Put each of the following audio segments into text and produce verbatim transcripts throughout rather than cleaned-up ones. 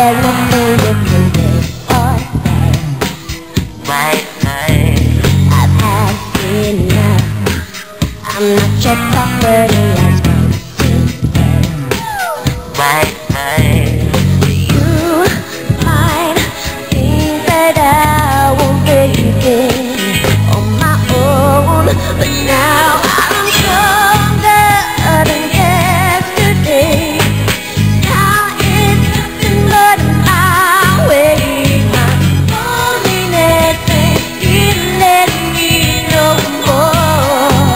there's nothing different this or that. Right, right. I've had enough. I'm not your property, I want to pay. Right, right. You might think that I won't make it on my own, but now I'm stronger than yesterday. Now it's nothing but my way. My loneliness ain't letting me no more.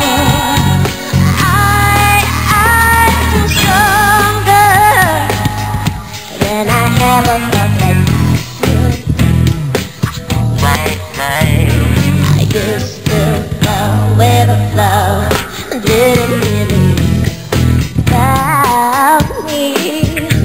I, I'm stronger than I ever thought that I could. Right, right. I used to go with the flow, didn't really think about me.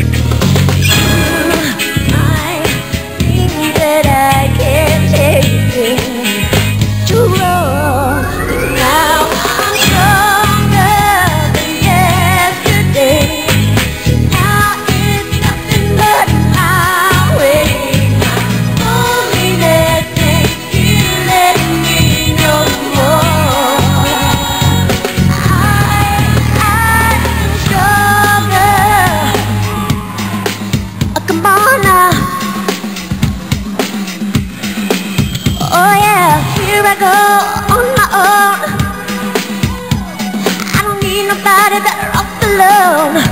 You might think that I can't take it too long, but now I'm stronger than yesterday. Now it's nothing but my way. My loneliness ain't letting me no more. I, I'm stronger. Oh, come on now. Oh yeah, here I go on my own. I don't need nobody better off alone.